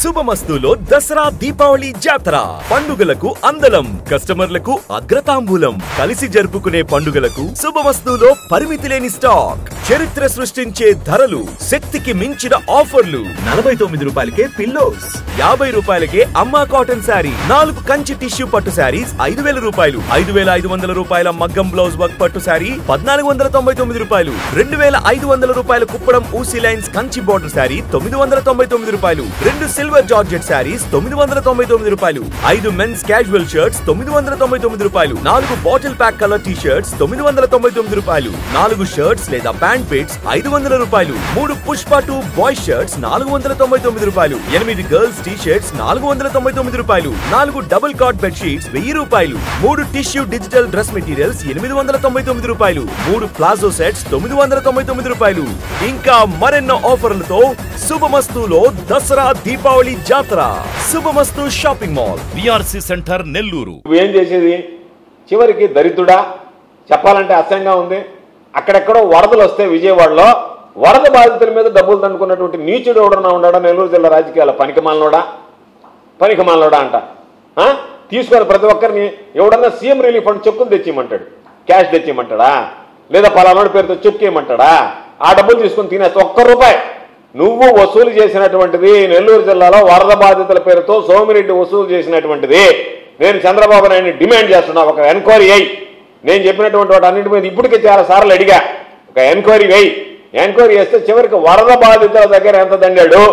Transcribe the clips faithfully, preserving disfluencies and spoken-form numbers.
శుభమస్తులో దసరా దీపావళి జాతర పండుగలకు అందలం కస్టమర్లకు అగ్రతాంబూలం కలిసి జరుపుకునే పండుగలకు శుభమస్తులో పరిమితి లేని స్టాక్ చరిత్ర సృష్టించే ధరలు శక్తికి మించిన ఆఫర్లు నలభై తొమ్మిది రూపాయలకే పిల్లోస్ యాభై రూపాయలకే అమ్మా కాటన్ శారీ నాలుగు కంచి టిష్యూ పట్టు శారీస్ ఐదు వేల రూపాయలు ఐదు వేల ఐదు వందల రూపాయల మగ్గం బ్లౌజ్ వర్క్ పట్టు శారీ పద్నాలుగు వందల తొంభై తొమ్మిది రూపాయలు రెండు వేల ఐదు వందల రూపాయల కుప్పడం ఊసీ లైన్స్ కంచి బోర్డర్ శారీ తొమ్మిది వందల తొంభై తొమ్మిది రూపాయలు రెండు సిల్వర్ జార్జెట్ శారీస్ తొమ్మిది వందల తొంభై తొమ్మిది రూపాయలు ఐదు మెన్స్ క్యాజువల్ షర్ట్స్ తొమ్మిది వందల తొంభై తొమ్మిది రూపాయలు నాలుగు bottle pack colour T shirts తొమ్మిది వందల తొంభై తొమ్మిది రూపాయలు నాలుగు షర్ట్స్ లేదా ప్యాంట్ పిట్స్ ఐదు వందల రూపాయలు మూడు పుష్ప టూ బాయ్ షర్ట్స్ నాలుగు వందల తొంభై తొమ్మిది రూపాయలు ఎనిమిది గర్ల్స్ టీ షర్ట్స్ నాలుగు వందల తొంభై తొమ్మిది రూపాయలు నాలుగు డబుల్ కాట్ బెడ్ షీట్స్ వెయ్యి రూపాయలు మూడు టిష్యూ డిజిటల్ డ్రెస్ మెటీరియల్స్ ఎనిమిది వందల తొంభై తొమ్మిది రూపాయలు మూడు ప్లాజో సెట్స్ తొమ్మిది వందల తొంభై తొమ్మిది రూపాయలు ఇంకా మరెన్నో ఆఫర్లతో శుభమస్తులో దసరా దీపావళి జాతర Shubhamastu shopping mall VRC centre Nellore. ఏం చేసేది చివరికి దరిద్రుడా చెప్పాలంటే అసహ్యంగా ఉంది. అక్కడెక్కడో వరదలు వస్తే విజయవాడలో వరద బాధితుల మీద డబ్బులు దండుకున్నటువంటి నీచుడు ఎవడన్నా ఉన్నాడా నెల్లూరు జిల్లా రాజకీయాల పనికిమాలనోడా పనికిమాలనోడా అంట తీసుకొని ప్రతి ఒక్కరిని ఎవడన్నా సీఎం రిలీఫ్ ఫండ్ చెక్కులు తెచ్చిమంటాడు, క్యాష్ తెచ్చిమంటాడా లేదా పలానాడు పేరుతో చెక్ ఇవ్వమంటాడా? ఆ డబ్బులు తీసుకొని తినేస్తే ఒక్క రూపాయి నువ్వు వసూలు చేసినటువంటిది నెల్లూరు జిల్లాలో వరద బాధితుల పేరుతో సోమిరెడ్డి వసూలు చేసినటువంటిది నేను చంద్రబాబు నాయుడిని డిమాండ్ చేస్తున్నా. ఒక ఎంక్వైరీ అయ్యి నేను చెప్పినటువంటి వాటి అన్నింటి మీద ఇప్పటికే చాలా సార్లు అడిగా, ఒక ఎంక్వైరీ అయ్యి ఎంక్వైరీ చేస్తే చివరికి వరద బాధితుల దగ్గర ఎంత దండాడు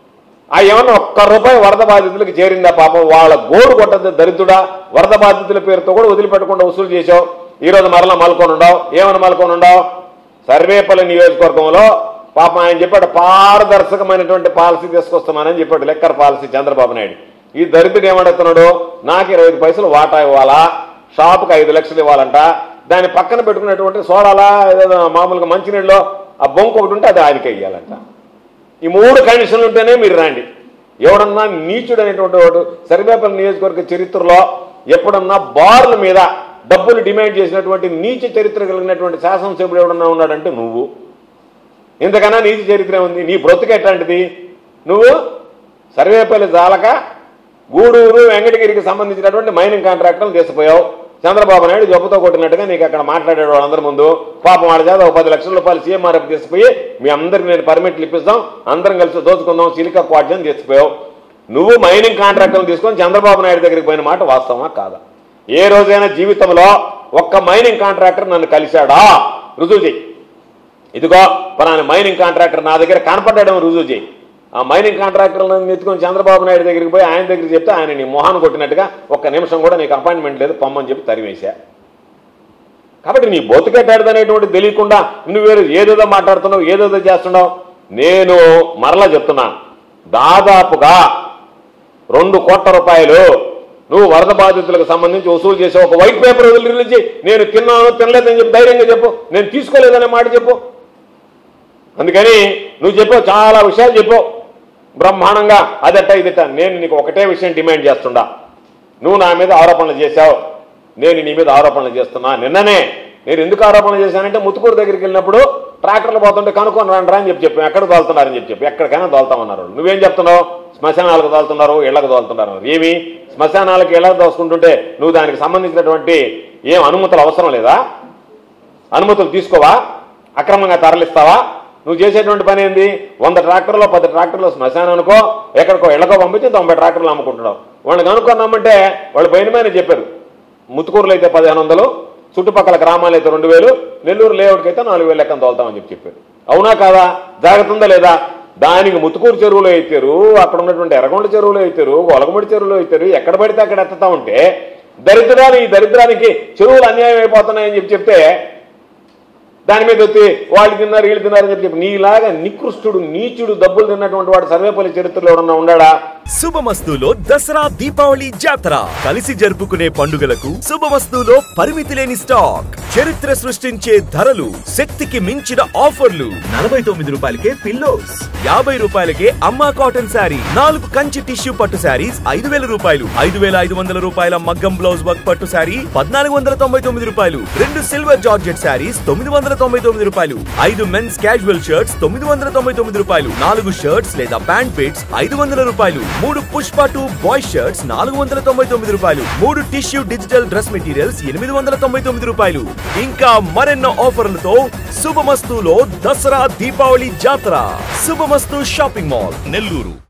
ఆ ఏమన్నా ఒక్క రూపాయి వరద బాధితులకు చేరిందా? పాపం వాళ్ళ గోడు కొట్టద్దు దరిద్రుడా. వరద బాధితుల పేరుతో కూడా వదిలిపెట్టకుండా వసూలు చేసావు. ఈరోజు మరలా మలుకొని ఉండవు. ఏమని మలుకొని ఉండవు? సర్వేపల్లి నియోజకవర్గంలో పాపం ఆయన చెప్పాడు పారదర్శకమైనటువంటి పాలసీ తీసుకొస్తున్నానని చెప్పాడు, లెక్కర్ పాలసీ చంద్రబాబు నాయుడు. ఈ దరిద్రుడు ఏమడుగుతున్నాడు, నాకు ఇరవై ఐదు పైసలు వాటా ఇవ్వాలా, షాపుకి ఐదు లక్షలు ఇవ్వాలంట, దాన్ని పక్కన పెట్టుకున్నటువంటి సోడాలా ఏదో మామూలుగా మంచినీళ్ళలో ఆ బొంకు ఒకటి ఉంటే అది ఆయనకే ఇవ్వాలంట. ఈ మూడు కండిషన్లు ఉంటేనే మీరు రండి. ఎవడన్నా నీచుడు అనేటువంటి వాడు సర్వేపల్లి నియోజకవర్గ చరిత్రలో ఎప్పుడన్నా బార్ల మీద డబ్బులు డిమాండ్ చేసినటువంటి నీచ చరిత్ర కలిగినటువంటి శాసనసభ్యుడు ఎవడన్నా ఉన్నాడంటే నువ్వు. ఇంతకన్నా నీచ చరిత్ర ఉంది. నీ బ్రతుకు ఎట్లాంటిది? నువ్వు సర్వేపల్లి జాలక గూడూరు వెంకటగిరికి సంబంధించినటువంటి మైనింగ్ కాంట్రాక్టర్లు తీసుకుపోయావు. చంద్రబాబు నాయుడు జబ్బుతో కొట్టినట్టుగా నీకు అక్కడ మాట్లాడాడు వాళ్ళందరి ముందు. పాపం వాళ్ళ చేత ఒక పది లక్షల రూపాయలు సీఎంఆర్ఎఫ్ తీసుకుపోయి మీ అందరికి నేను పర్మిట్లు ఇప్పిస్తాం, అందరం కలిసి దోచుకుందాం సిలికా క్వాడ్జన్ తీసుకుపోయావు. నువ్వు మైనింగ్ కాంట్రాక్టర్లు తీసుకొని చంద్రబాబు నాయుడు దగ్గరికి పోయిన మాట వాస్తవమా కాదా? ఏ రోజైనా జీవితంలో ఒక్క మైనింగ్ కాంట్రాక్టర్ నన్ను కలిశాడా? రుజువు చేయి. ఇదిగో పలానా మైనింగ్ కాంట్రాక్టర్ నా దగ్గర కనపడ్డాడేమో రుజువు చేయి. ఆ మైనింగ్ కాంట్రాక్టర్లను ఎత్తుకొని చంద్రబాబు నాయుడు దగ్గరికి పోయి ఆయన దగ్గర చెప్తే ఆయన నీ మొహాన్ని కొట్టినట్టుగా ఒక్క నిమిషం కూడా నీకు అపాయింట్మెంట్ లేదు పొమ్మని చెప్పి తరివేశా. కాబట్టి నీ బొతుకెట్టాడదనేటువంటి తెలియకుండా నువ్వు వేరు ఏదేదో మాట్లాడుతున్నావు, ఏదేదో చేస్తున్నావు. నేను మరలా చెప్తున్నా, దాదాపుగా రెండు కోట్ల రూపాయలు నువ్వు వరద బాధితులకు సంబంధించి వసూలు చేసే ఒక వైట్ పేపర్ రిలీజ్ నేను తిన్నాను తినలేదని చెప్పి ధైర్యంగా చెప్పు, నేను తీసుకోలేదనే మాట చెప్పు. అందుకని నువ్వు చెప్పావు, చాలా విషయాలు చెప్పావు బ్రహ్మాండంగా, అదట్ట ఇదట. నేను నీకు ఒకటే విషయం డిమాండ్ చేస్తుండా. నువ్వు నా మీద ఆరోపణలు చేశావు, నేను నీ మీద ఆరోపణలు చేస్తున్నా. నిన్ననే నేను ఎందుకు ఆరోపణలు చేశానంటే ముత్తుకూరు దగ్గరికి వెళ్ళినప్పుడు ట్రాక్టర్లు పోతుంటే కనుక్కొని రండి రా అని చెప్పి చెప్పాను. ఎక్కడ తోలుతున్నారని చెప్పి చెప్పి ఎక్కడికైనా తోలుతామన్నారు. నువ్వేం చెప్తున్నావు? శ్మశానాలకు తోలుతున్నారు, ఇళ్లకు తోలుతున్నారు. ఏమి శ్మశానాలకు ఇళ్లకు దోసుకుంటుంటే నువ్వు దానికి సంబంధించినటువంటి ఏం అనుమతులు అవసరం లేదా? అనుమతులు తీసుకోవా? అక్రమంగా తరలిస్తావా? నువ్వు చేసేటువంటి పని ఏంది? వంద ట్రాక్టర్లో పది ట్రాక్టర్లు శ్మశానానికో ఎక్కడికో ఇళ్లకో పంపించి తొంభై ట్రాక్టర్లు అమ్ముకుంటున్నావు. వాళ్ళని కనుక్కున్నామంటే వాళ్ళు పైన పైన చెప్పారు, ముత్తుకూరులో అయితే పదిహేను వందలు, చుట్టుపక్కల గ్రామాలు అయితే రెండు వేలు, నెల్లూరు లేఅవుట్కి అయితే నాలుగు వేలు లెక్కన తోలుతామని చెప్పి చెప్పారు. అవునా కాదా? జాగ్రత్త లేదా? దానికి ముత్తుకూరు చెరువులో అయితారు, అక్కడ ఉన్నటువంటి ఎర్రగొండ చెరువులో అయితారు, ఒలగముడి చెరువులో అయితారు, ఎక్కడ పడితే అక్కడ ఎత్తుతా ఉంటే దరిద్రాన్ని ఈ దరిద్రానికి చెరువులు అన్యాయం అయిపోతున్నాయని చెప్పి చెప్తే దాని మీద వచ్చి వాళ్ళు తిన్నారు వీళ్ళు తిన్నారని చెప్పి చెప్పి నీలాగా నికృష్టుడు నీచుడు డబ్బులు తిన్నటువంటి వాడు సర్వేపల్లి చరిత్రలో ఎవరన్నా ఉన్నాడా? శుభమస్తులో దసరా దీపావళి జాతర కలిసి జరుపుకునే పండుగలకు శుభమస్తులో పరిమితి లేని స్టాక్ చరిత్ర సృష్టించే ధరలు శక్తికి మించిన ఆఫర్లు నలభై తొమ్మిది రూపాయలకే పిల్లోస్ యాభై రూపాయలకే అమ్మా కాటన్ శారీ నాలుగు కంచి టిష్యూ పట్టు శారీస్ ఐదు వేల రూపాయలు ఐదు వేల ఐదు వందల రూపాయల మగ్గం బ్లౌజ్ వర్క్ పట్టు శారీ పద్నాలుగు వందల తొంభై తొమ్మిది రూపాయలు రెండు సిల్వర్ జార్జెట్ శారీస్ తొమ్మిది వందల తొంభై తొమ్మిది రూపాయలు, ఐదు మెన్స్ క్యాజువల్ షర్ట్స్ తొమ్మిది వందల తొంభై తొమ్మిది రూపాయలు, నాలుగు షర్ట్స్ లేదా ప్యాంట్ పిట్స్ ఐదు వందల రూపాయలు, మూడు పుష్ప టూ బాయ్ షర్ట్స్ నాలుగు వందల తొంభై తొమ్మిది రూపాయలు, మూడు టిష్యూ డిజిటల్ డ్రెస్ మెటీరియల్స్ ఎనిమిది వందల తొంభై తొమ్మిది రూపాయలు. ఇంకా మరెన్నో ఆఫర్లతో శుభమస్తులో దసరా దీపావళి జాతర. Shubhamastu shopping mall, Nellore.